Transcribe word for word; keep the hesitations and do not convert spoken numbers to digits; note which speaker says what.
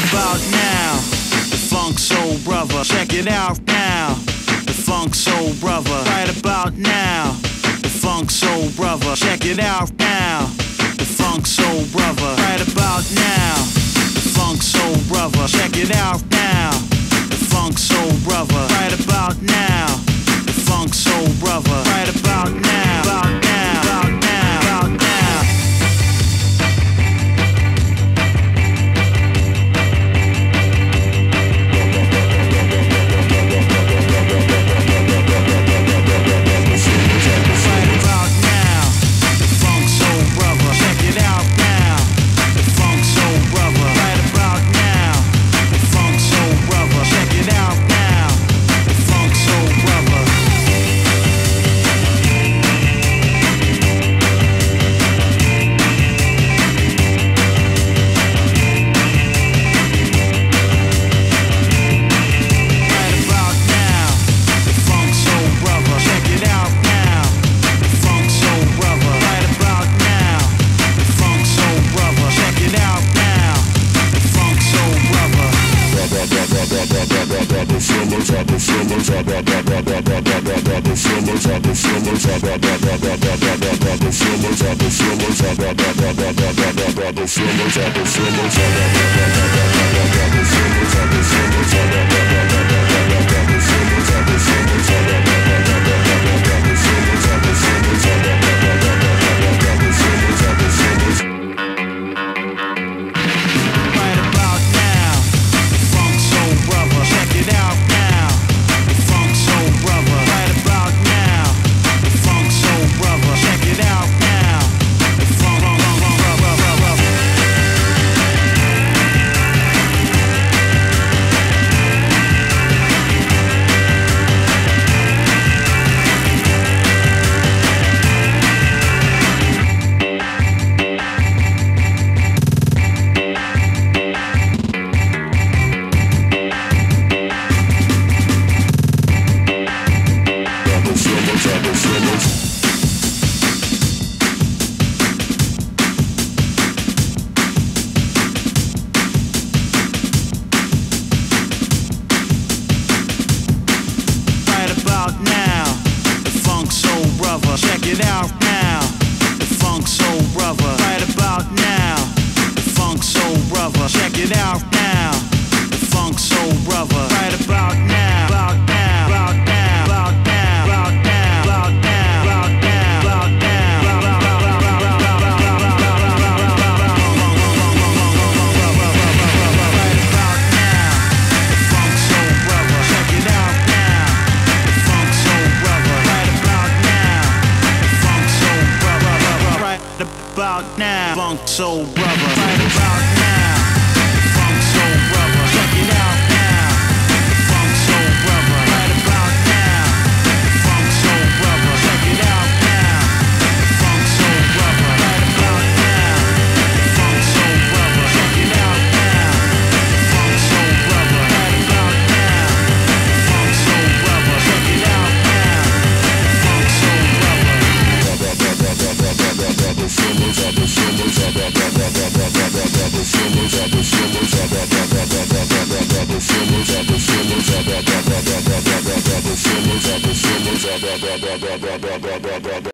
Speaker 1: about now. The Funk Soul Brother, check it out now. The Funk Soul Brother, right about now. The Funk Soul Brother, check it out now. The Funk Soul Brother, right about now. The Funk Soul Brother, check it out now. The Funk Soul Brother, right about now. The Funk Soul Brother, right about now. About now, about now, about now. Check it out now. The Funk Soul Brother, right about now. The Funk Soul Brother, check it out now. The Funk Soul Brother, right about now. About now, about now, about now, about now, about now, about now, about now, right about now. The Funk Soul Brother, check it out now. The Funk Soul Brother, right about now. Right about now, Funk Soul Brother, right about now, Funk Soul Brother, check it out now, Funk Soul Brother, right about now, Funk Soul Brother, check it out now, Funk Soul Brother, right about now, Funk Soul Brother, check it out now, Funk Soul Brother, right about now, Funk Soul Brother, check it out now, Funk Soul Brother.